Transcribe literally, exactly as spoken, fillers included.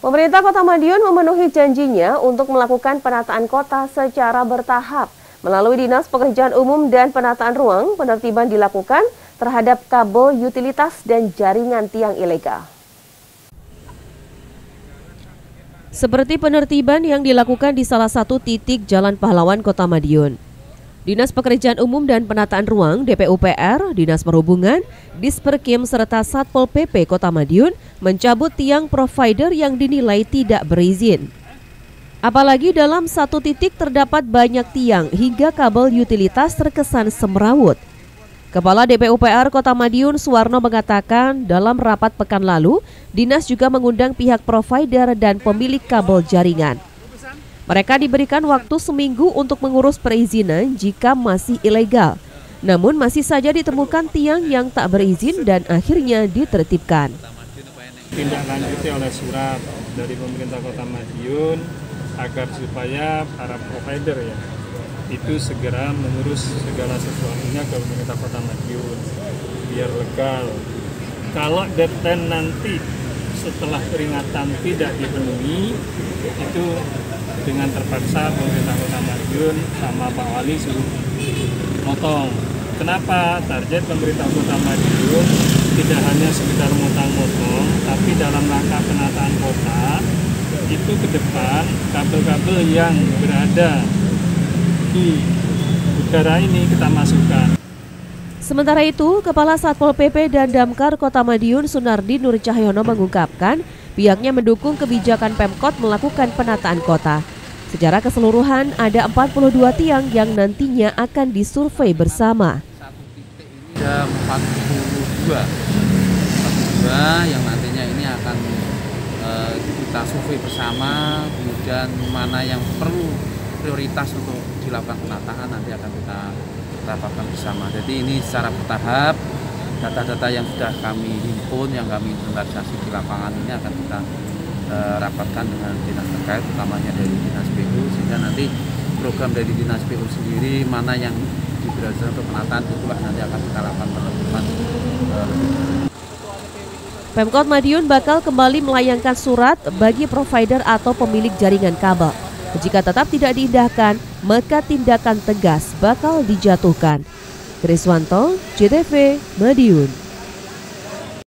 Pemerintah Kota Madiun memenuhi janjinya untuk melakukan penataan kota secara bertahap. Melalui Dinas Pekerjaan Umum dan Penataan Ruang, penertiban dilakukan terhadap kabel utilitas dan jaringan tiang ilegal. Seperti penertiban yang dilakukan di salah satu titik Jalan Pahlawan Kota Madiun. Dinas Pekerjaan Umum dan Penataan Ruang D P U P R, Dinas Perhubungan, Disperkim serta Satpol P P Kota Madiun mencabut tiang provider yang dinilai tidak berizin. Apalagi dalam satu titik terdapat banyak tiang hingga kabel utilitas terkesan semrawut. Kepala D P U P R Kota Madiun Suwarno mengatakan dalam rapat pekan lalu, dinas juga mengundang pihak provider dan pemilik kabel jaringan. Mereka diberikan waktu seminggu untuk mengurus perizinan jika masih ilegal. Namun masih saja ditemukan tiang yang tak berizin dan akhirnya ditertibkan. Tindak lanjuti oleh surat dari pemerintah Kota Madiun agar supaya para provider ya itu segera mengurus segala sesuatunya ke pemerintah Kota Madiun biar legal. Kalau deadline nanti setelah peringatan tidak dipenuhi, itu dengan terpaksa pemerintah Kota Madiun sama Pak Wali suruh motong. Kenapa? Target pemerintah Kota Madiun tidak hanya sekedar motong-motong, tapi dalam rangka penataan kota itu ke depan kabel-kabel yang berada di udara ini kita masukkan. Sementara itu, Kepala Satpol P P dan Damkar Kota Madiun Sunardi Nur Cahyono mengungkapkan pihaknya mendukung kebijakan Pemkot melakukan penataan kota. Secara keseluruhan ada empat puluh dua tiang yang nantinya akan disurvei bersama. Satu titik ini ada empat puluh dua, empat puluh dua yang nantinya ini akan uh, kita survei bersama, kemudian mana yang perlu prioritas untuk dilakukan penataan nanti akan kita rapatkan bersama. Jadi ini secara bertahap, data-data yang sudah kami himpun, yang kami inventarisasi di lapangan ini akan kita uh, rapatkan dengan dinas terkait, utamanya dari dinas P U, sehingga nanti program dari dinas P U sendiri mana yang diberaskan untuk penataan itulah nanti akan kita lakukan penertiban uh, lebih lanjut. Pemkot Madiun bakal kembali melayangkan surat bagi provider atau pemilik jaringan kabel. Jika tetap tidak diindahkan, maka tindakan tegas bakal dijatuhkan. Kriswanto, J T V, Madiun.